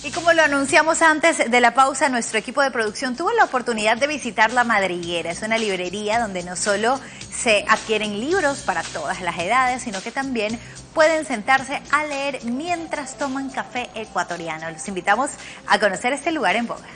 Y como lo anunciamos antes de la pausa, nuestro equipo de producción tuvo la oportunidad de visitar La Madriguera. Es una librería donde no solo se adquieren libros para todas las edades, sino que también pueden sentarse a leer mientras toman café ecuatoriano. Los invitamos a conocer este lugar en boga.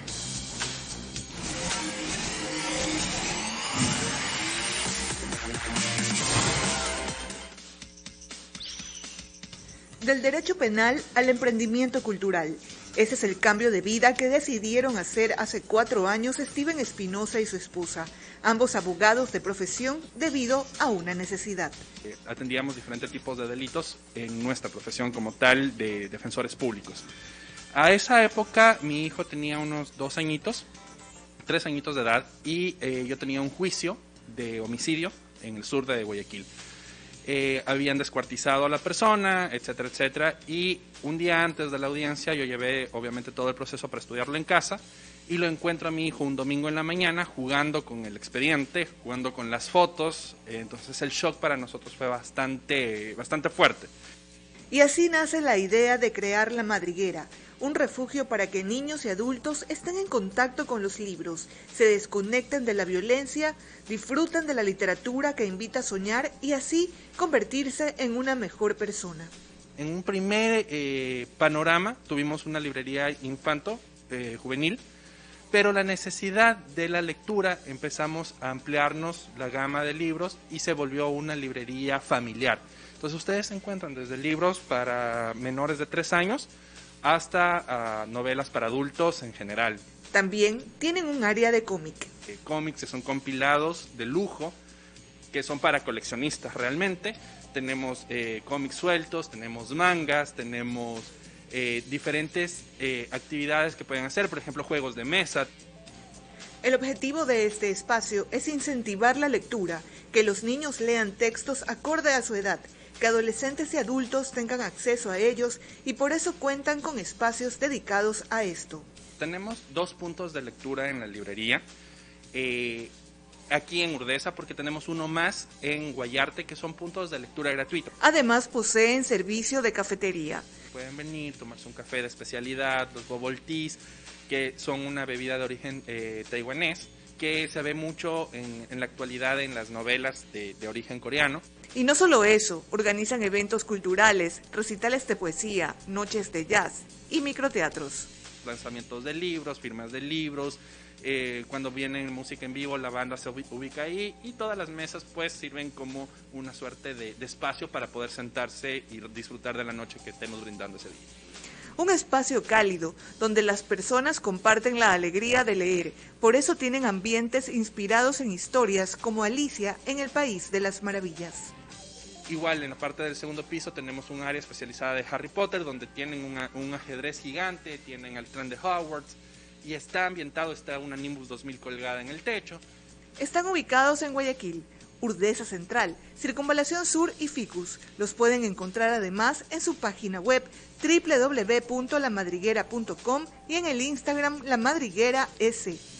Del derecho penal al emprendimiento cultural. Ese es el cambio de vida que decidieron hacer hace 4 años Steven Espinosa y su esposa, ambos abogados de profesión debido a una necesidad. Atendíamos diferentes tipos de delitos en nuestra profesión como tal de defensores públicos. A esa época mi hijo tenía unos 3 añitos de edad y yo tenía un juicio de homicidio en el sur de Guayaquil. Habían descuartizado a la persona, etcétera, etcétera, y un día antes de la audiencia yo llevé obviamente todo el proceso para estudiarlo en casa y lo encuentro a mi hijo un domingo en la mañana jugando con el expediente, jugando con las fotos, entonces el shock para nosotros fue bastante fuerte. Y así nace la idea de crear La Madriguera, un refugio para que niños y adultos estén en contacto con los libros, se desconecten de la violencia, disfruten de la literatura que invita a soñar y así convertirse en una mejor persona. En un primer panorama tuvimos una librería infanto, juvenil, pero la necesidad de la lectura empezamos a ampliarnos la gama de libros y se volvió una librería familiar. Entonces ustedes encuentran desde libros para menores de 3 años hasta novelas para adultos en general. También tienen un área de cómic. Cómics que son compilados de lujo, que son para coleccionistas realmente. Tenemos cómics sueltos, tenemos mangas, tenemos diferentes actividades que pueden hacer, por ejemplo, juegos de mesa. El objetivo de este espacio es incentivar la lectura, que los niños lean textos acorde a su edad, que adolescentes y adultos tengan acceso a ellos y por eso cuentan con espacios dedicados a esto. Tenemos 2 puntos de lectura en la librería, aquí en Urdesa, porque tenemos uno más en Guayarte, que son puntos de lectura gratuitos. Además poseen servicio de cafetería. Pueden venir, tomarse un café de especialidad, los bubble teas, que son una bebida de origen taiwanés, que se ve mucho en la actualidad en las novelas de origen coreano. Y no solo eso, organizan eventos culturales, recitales de poesía, noches de jazz y microteatros. Lanzamientos de libros, firmas de libros, cuando viene música en vivo la banda se ubica ahí y todas las mesas pues sirven como una suerte de espacio para poder sentarse y disfrutar de la noche que estemos brindando ese día. Un espacio cálido donde las personas comparten la alegría de leer, por eso tienen ambientes inspirados en historias como Alicia en el País de las Maravillas. Igual en la parte del segundo piso tenemos un área especializada de Harry Potter donde tienen un ajedrez gigante, tienen el tren de Hogwarts y está una Nimbus 2000 colgada en el techo. Están ubicados en Guayaquil, Urdesa Central, Circunvalación Sur y Ficus. Los pueden encontrar además en su página web www.lamadriguera.com y en el Instagram La Madriguera S.